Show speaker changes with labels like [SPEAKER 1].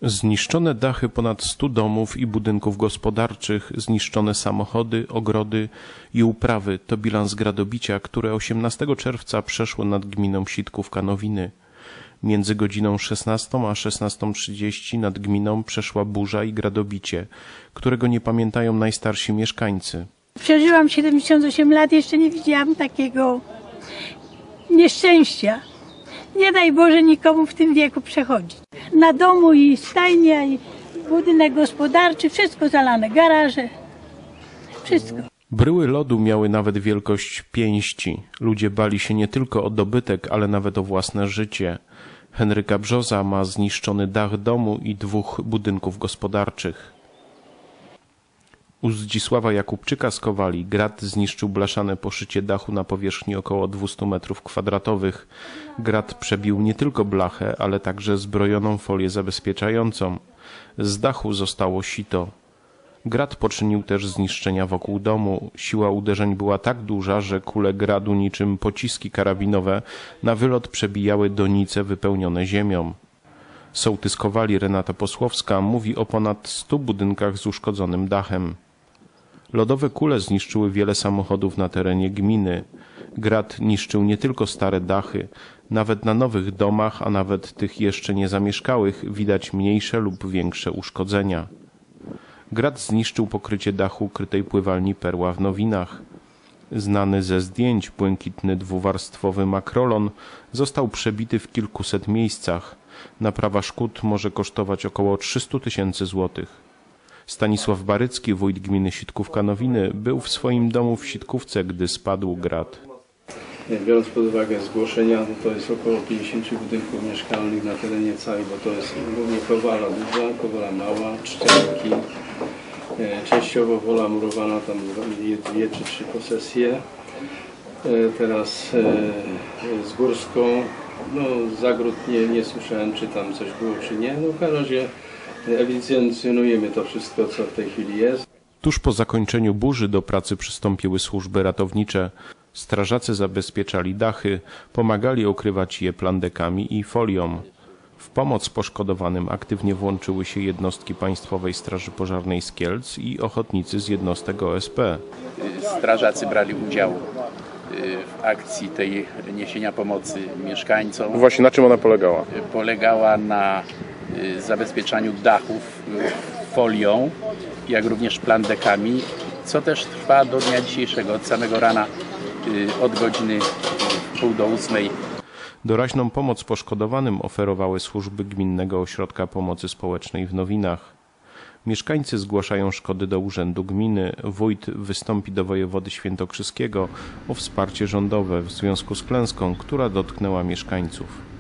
[SPEAKER 1] Zniszczone dachy ponad 100 domów i budynków gospodarczych, zniszczone samochody, ogrody i uprawy to bilans gradobicia, które 18 czerwca przeszło nad gminą Sitkówka-Nowiny. Między godziną 16 a 16:30 nad gminą przeszła burza i gradobicie, którego nie pamiętają najstarsi mieszkańcy.
[SPEAKER 2] Przeżyłam 78 lat, jeszcze nie widziałam takiego nieszczęścia. Nie daj Boże nikomu w tym wieku przechodzić. Na domu i stajnia, i budynek gospodarczy, wszystko zalane, garaże, wszystko.
[SPEAKER 1] Bryły lodu miały nawet wielkość pięści. Ludzie bali się nie tylko o dobytek, ale nawet o własne życie. Henryka Brzoza ma zniszczony dach domu i 2 budynków gospodarczych. U Zdzisława Jakubczyka z Kowali grad zniszczył blaszane poszycie dachu na powierzchni około 200 m². Grad przebił nie tylko blachę, ale także zbrojoną folię zabezpieczającą. Z dachu zostało sito. Grad poczynił też zniszczenia wokół domu. Siła uderzeń była tak duża, że kule gradu niczym pociski karabinowe na wylot przebijały donice wypełnione ziemią. Sołtys Kowali Renata Posłowska mówi o ponad 100 budynkach z uszkodzonym dachem. Lodowe kule zniszczyły wiele samochodów na terenie gminy. Grad niszczył nie tylko stare dachy. Nawet na nowych domach, a nawet tych jeszcze niezamieszkałych, widać mniejsze lub większe uszkodzenia. Grad zniszczył pokrycie dachu krytej pływalni Perła w Nowinach. Znany ze zdjęć błękitny dwuwarstwowy makrolon został przebity w kilkuset miejscach. Naprawa szkód może kosztować około 300 000 złotych. Stanisław Barycki, wójt gminy Sitkówka-Nowiny, był w swoim domu w Sitkówce, gdy spadł grad.
[SPEAKER 3] Biorąc pod uwagę zgłoszenia, to jest około 50 budynków mieszkalnych na terenie całej, bo to jest głównie Kowala duża, Kowala mała, Czcianki, częściowo Wola murowana, tam 2 czy 3 posesje. Teraz z Górską, no Zagród nie słyszałem, czy tam coś było, czy nie. No w każdym razie ewidencjonujemy to wszystko, co w tej chwili jest.
[SPEAKER 1] Tuż po zakończeniu burzy do pracy przystąpiły służby ratownicze. Strażacy zabezpieczali dachy, pomagali okrywać je plandekami i folią. W pomoc poszkodowanym aktywnie włączyły się jednostki Państwowej Straży Pożarnej z Kielc i ochotnicy z jednostek OSP.
[SPEAKER 4] Strażacy brali udział w akcji tej niesienia pomocy mieszkańcom.
[SPEAKER 1] Właśnie na czym ona polegała?
[SPEAKER 4] Polegała na zabezpieczaniu dachów folią, jak również plandekami, co też trwa do dnia dzisiejszego, od samego rana, od godziny 7:30.
[SPEAKER 1] Doraźną pomoc poszkodowanym oferowały służby Gminnego Ośrodka Pomocy Społecznej w Nowinach. Mieszkańcy zgłaszają szkody do Urzędu Gminy. Wójt wystąpi do wojewody świętokrzyskiego o wsparcie rządowe w związku z klęską, która dotknęła mieszkańców.